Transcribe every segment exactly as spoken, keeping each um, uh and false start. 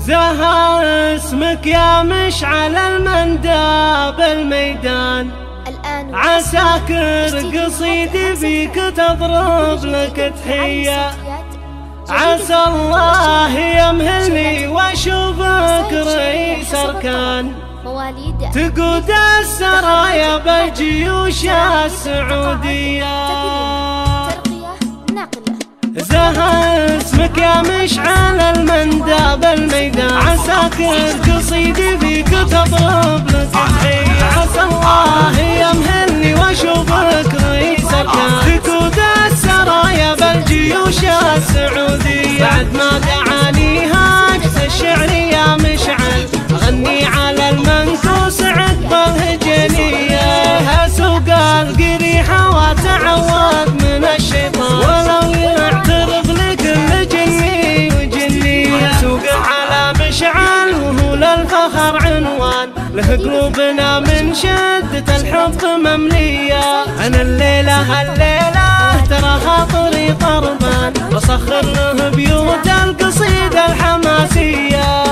زهر اسمك يا مشعل المندى بالميدان، عساكر قصيدي فيك تضرب لك تحية. عسى الله يمهلني واشوفك رئيس اركان، تقود السرايا بالجيوش السعودية. زهر اسمك يا مشعل المندى بالميدان، عساكر قصيدي فيك تضرب لك تحية. عسى الله يمهلني واشوفك رئيس اركان، تقود السرايا بالجيوش السعودية. بعد ما دعاني هاجس الشعر يا مشعل، غني على المنكوس عقب الهجنية. اسوق القريحة واتعوذ من الشيطان، ولو يعترض لكل جني وجنية. اسوق على مشعل وهو للفخر عنوان، له قلوبنا من شدة الحب مملية. انا الليلة هالليلة ترى خاطري طربان، بسخر له بيوت القصيدة الحماسية.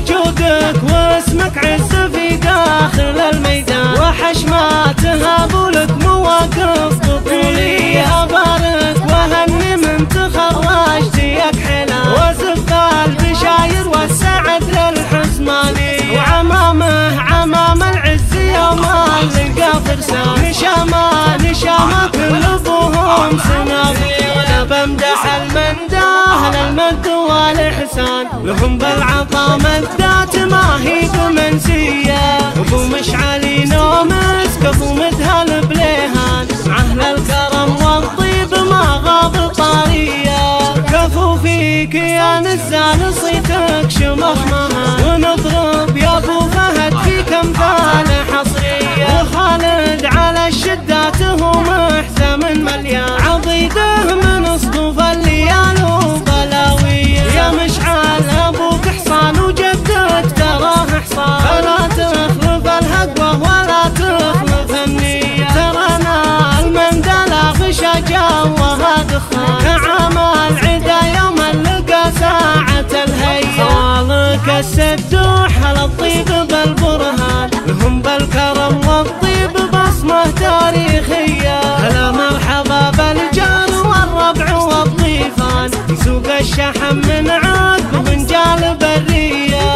وجودك واسمك عز في داخل الميدان، وحش ما تهاب لك مواقف بطولية. ابارك وهني من تخرجت ياك حلال، وزف البشاير والسعد للحزمانية. وعمامه عمام العز يوم اللقى فرسان، نشامه نشامه كل ابوهم سنابيل. بمدح المنداه للمد والإحسان، لهم بالعطا مدات ما هي بمنسية. ابو مشعل نومس كفو مدهل بليهان، عهل الكرم والطيب ما غاب طارية. كفو فيك يا نزال صيتك شمخ مهان، ونضرب يا ابو فهد فيك امثال حصرية. وخالد على الشدات هو محزم مليان، عضيده من صدوف الليال وبلاوية. يا مشعل ابوك حصان وجدك تراه حصان، فلا تخلف الهقوة ولا تخلف النية. ترانا المندى لا غشا جوها دخان، نعم العدا يوم اللقى ساعة الهيا. خالك السدوح الطيب بالبرهان، لهم بالكرم والطيب بصمة تاريخية. هلا مرحبا بالجار والربع والضيفان، سوق الشحم من عقب بنجال برية.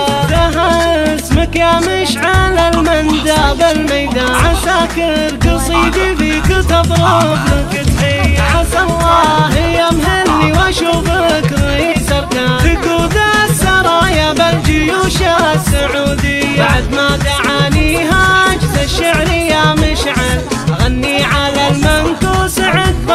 زهر اسمك يا مشعل المندى بالميدان، عساكر قصيدي فيك تضرب لك تحية. عسى الله يمهلني واشوفك رئيس اركان، تقود السرايا بالجيوش السعودية. بعد ما دعاني هاجس الشعر يا مشعل، غني على المنكوس عقب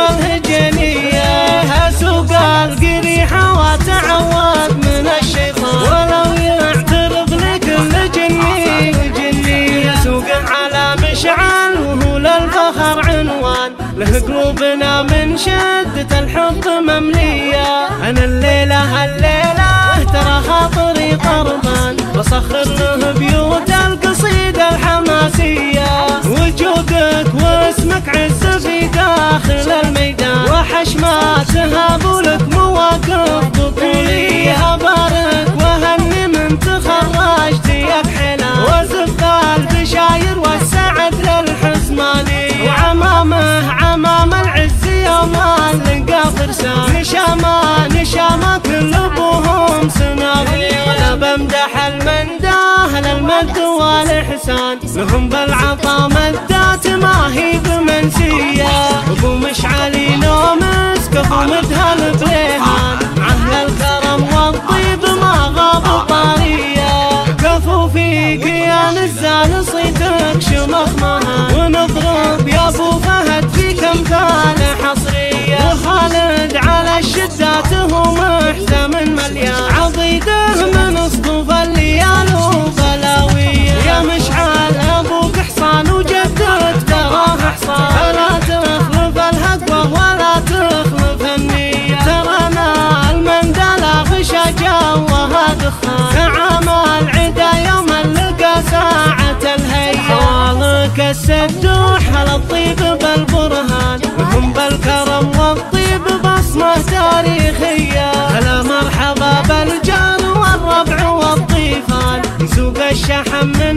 الهجنية. اسوق القريحة واتعوذ من الشيطان، ولو يعترض لكل جني وجنية. اسوق على مشعل وهو للفخر عنوان، له قلوبنا من شدة الحب مملية. انا الليلة هالليلة ترى خاطري طربان، بسخر له بيوت القصيدة الحماسية. وجودك واسمك عز في داخل الميدان، وحش ما تهاب لك مواقف بطولية. ابارك وهني من تخرجت ياك حلال، وزف البشاير والسعد للحزمانية. وعمامه عمام العز يوم اللقى فرسان، نشامه نشامه كل ابوهم سنابيل. بمدح المنداه للمد والإحسان، لهم بالعطا مدات ما هي بمنسية. ابو مشعل نومس كفو مدهل بليهان، عهل الكرم والطيب ما غاب طارية. كفو فيك يا نزال صيتك شمخ مهان، ونضرب يا ابو فهد فيك امثال حصرية. وخالد على الشدات هو محزم مليان، عضيده من صدوف الليال وبلاوية. يا مشعل ابوك حصان وجدك تراه حصان، فلا تخلف الهقوة ولا تخلف النية. ترانا المندى لا غشا جوها دخان، نعم العدا يوم اللقى ساعة الهيا. خالك السدوح الطيب بالبرهان، هم بالكرم والطيب بصمة تاريخية. هلا مرحبا بالجار والربع والضيف. الشحم